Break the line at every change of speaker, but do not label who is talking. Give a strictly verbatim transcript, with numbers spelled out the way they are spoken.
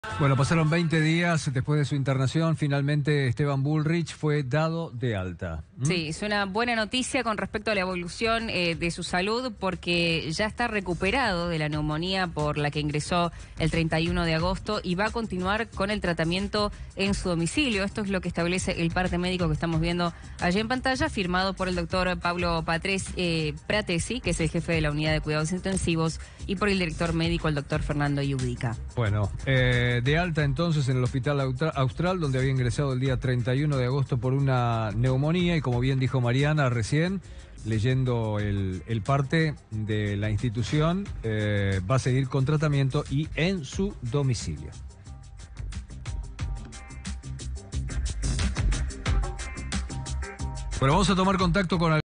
Bueno, pasaron veinte días después de su internación. Finalmente Esteban Bullrich fue dado de alta. ¿Mm?
Sí, es una buena noticia con respecto a la evolución eh, de su salud, porque ya está recuperado de la neumonía por la que ingresó el treinta y uno de agosto y va a continuar con el tratamiento en su domicilio. Esto es lo que establece el parte médico que estamos viendo allí en pantalla, firmado por el doctor Pablo Patres, eh, Pratesi, que es el jefe de la unidad de cuidados intensivos, y por el director médico, el doctor Fernando Yudica.
Bueno, eh, de alta entonces en el Hospital Austral, donde había ingresado el día treinta y uno de agosto por una neumonía, y como bien dijo Mariana recién, leyendo el, el parte de la institución, eh, va a seguir con tratamiento y en su domicilio. Bueno, vamos a tomar contacto con